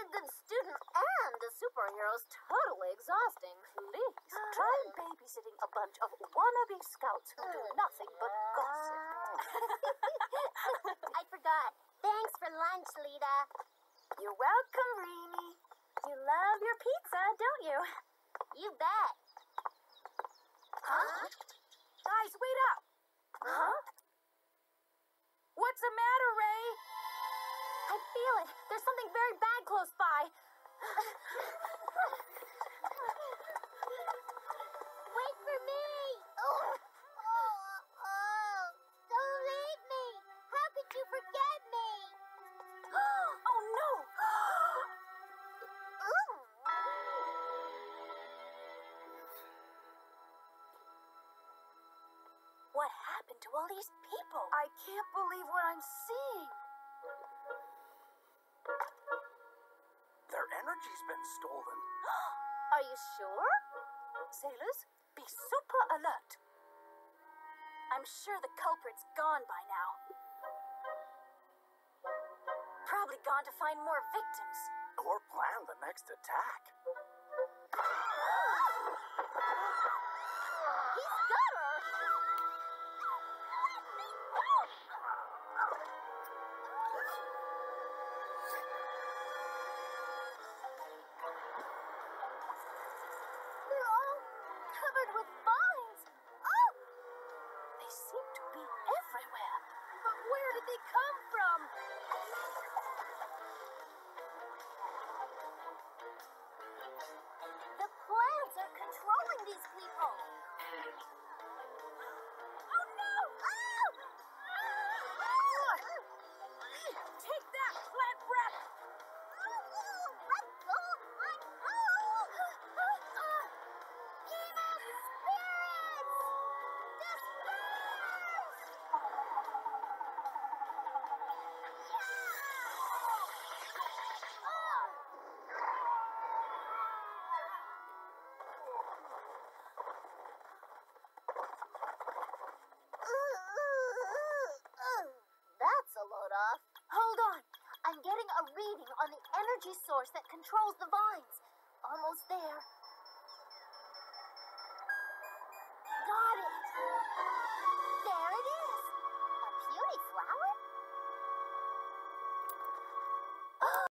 good student and a superhero is totally exhausting. Please, try babysitting a bunch of wannabe scouts who do nothing but gossip. I forgot. Thanks for lunch, Lita. You're welcome, Rini. You love your pizza, don't you? You bet. Huh? Guys, wait up. Huh? What's the matter, Ray? I feel it. There's something very bad close by. Wait for me. Don't leave me. How could you forget me? Oh, no. What happened to all these people? I can't believe what I'm seeing. Their energy's been stolen. Are you sure? Sailors, be super alert. I'm sure the culprit's gone by now. Probably gone to find more victims. Or plan the next attack. He's got her. They're all covered with vines. Oh! They seem to be everywhere. But where did they come from? The plants are controlling these people. Oh no! Take that, plant breath! Let go of my evil spirits! Disperse! That's a load off. Hold on. I'm getting a reading on the energy source that controls the vines. Almost there.